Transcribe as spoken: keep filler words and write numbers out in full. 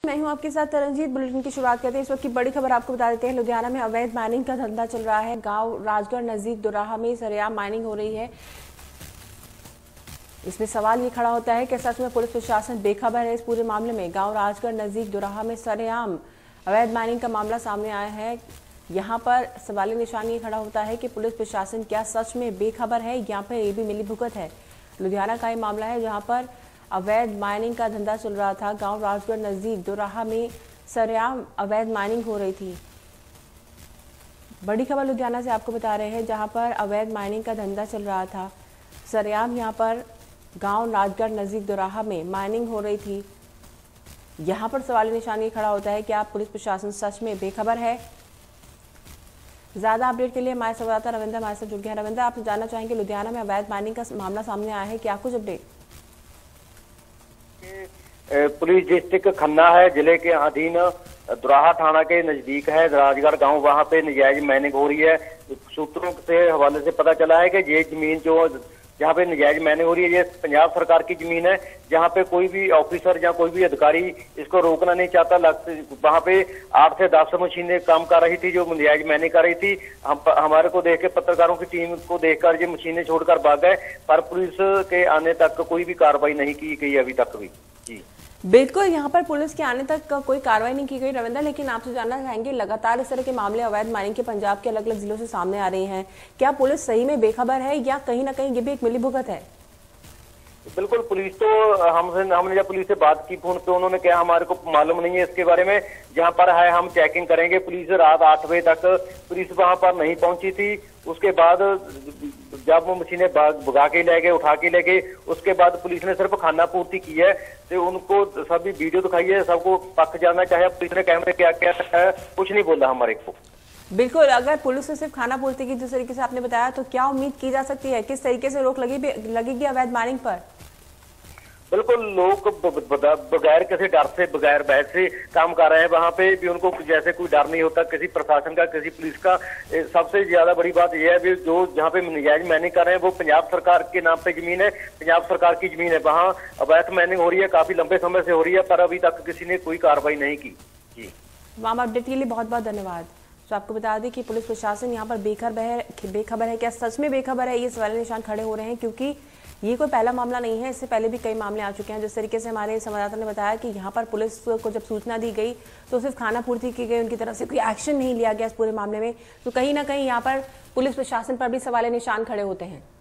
मैं हूं आपके साथ तरनजीत। बुलेटिन की शुरुआत करते हैं। इस वक्त की बड़ी खबर आपको बता देते हैं। लुधियाना में अवैध माइनिंग का धंधा चल रहा है। गांव राजगढ़ नजदीक दोराहा में सरेआम माइनिंग हो रही है। इसमें सवाल ये खड़ा होता है कि सच में पुलिस प्रशासन बेखबर है इस पूरे मामले में। गांव राजगढ़ नजदीक दोराहा में सरेआम अवैध माइनिंग का मामला सामने आया है। यहाँ पर सवाल निशान ये खड़ा होता है कि पुलिस प्रशासन क्या सच में बेखबर है या फिर ये भी मिलीभुगत है। लुधियाना का ये मामला है जहाँ पर अवैध माइनिंग का धंधा चल रहा था। गांव राजगढ़ नजदीक दोराहा में सरेआम अवैध माइनिंग हो रही थी। बड़ी खबर लुधियाना से आपको बता रहे हैं जहां पर अवैध माइनिंग का धंधा चल रहा था। सरेआम यहां पर गांव राजगढ़ नजदीक दोराहा में माइनिंग हो रही थी। यहां पर सवाल निशान ये खड़ा होता है कि आप पुलिस प्रशासन सच में बेखबर है। ज्यादा अपडेट के लिए हमारे संवाददाता रविंद्र हमारे साथ जुड़ गए हैं। रविंद्र, आपसे जानना चाहेंगे लुधियाना में अवैध माइनिंग का मामला सामने आया है, क्या कुछ अपडेट? पुलिस डिस्ट्रिक्ट खन्ना है, जिले के अधीन दोराहा थाना के नजदीक है राजगढ़ गांव। वहां पे नजायज माइनिंग हो रही है। सूत्रों से हवाले से पता चला है कि ये जमीन जो जहाँ पे नजायज माइनिंग हो रही है ये पंजाब सरकार की जमीन है, जहाँ पे कोई भी ऑफिसर या कोई भी अधिकारी इसको रोकना नहीं चाहता। वहाँ पे आठ से दस मशीनें काम कर रही थी जो नजायज माइनिंग कर रही थी। हम हमारे को देख के पत्रकारों की टीम को देखकर ये मशीनें छोड़कर भाग गए, पर पुलिस के आने तक कोई भी कार्रवाई नहीं की गई अभी तक भी। जी बिल्कुल, यहाँ पर पुलिस के आने तक कोई कार्रवाई नहीं की गई रविंद्र, लेकिन आपसे जानना चाहेंगे लगातार इस तरह के मामले अवैध माइनिंग के पंजाब के अलग अलग जिलों से सामने आ रहे हैं। क्या पुलिस सही में बेखबर है या कहीं ना कहीं ये भी एक मिलीभुगत है? बिल्कुल, पुलिस तो हमसे हमने जब पुलिस से बात की फोन पे उन्होंने कहा हमारे को मालूम नहीं है इसके बारे में, जहां पर है हम चेकिंग करेंगे। पुलिस रात आठ बजे तक पुलिस वहां पर नहीं पहुंची थी। उसके बाद जब वो मशीनें भगा के ले गए, उठा के ले गए, उसके बाद पुलिस ने सिर्फ खाना पूर्ति की है। तो उनको सभी वीडियो दिखाई है, सबको पक जाना चाहिए। पुलिस ने कैमरे क्या क्या है कुछ नहीं बोला हमारे को। बिल्कुल, अगर पुलिस ने सिर्फ खाना पूर्ति की जिस तरीके से आपने बताया, तो क्या उम्मीद की जा सकती है, किस तरीके से रोक लगी लगेगी अवैध माइनिंग पर? बिल्कुल, लोग बगैर किसी डर से बगैर भय से काम कर रहे हैं। वहां पे भी उनको जैसे कोई डर नहीं होता किसी प्रशासन का, किसी पुलिस का। सबसे ज्यादा बड़ी बात यह है भी जो जहाँ पे नजायज माइनिंग कर रहे हैं वो पंजाब सरकार के नाम पे जमीन है, पंजाब सरकार की जमीन है। वहाँ अवैध माइनिंग हो रही है, काफी लंबे समय से हो रही है, पर अभी तक किसी ने कोई कार्रवाई नहीं की। जी तमाम अपडेट के लिए बहुत बहुत धन्यवाद। तो आपको बता दें कि पुलिस प्रशासन यहाँ पर बेखबर है बेखबर है क्या सच में बेखबर है, ये सवाल निशान खड़े हो रहे हैं, क्योंकि ये कोई पहला मामला नहीं है। इससे पहले भी कई मामले आ चुके हैं। जिस तरीके से हमारे संवाददाता ने बताया कि यहाँ पर पुलिस को जब सूचना दी गई तो सिर्फ खाना पूर्ति की गई, उनकी तरफ से कोई एक्शन नहीं लिया गया इस पूरे मामले में। तो कहीं ना कहीं यहाँ पर पुलिस प्रशासन पर भी सवाल निशान खड़े होते हैं।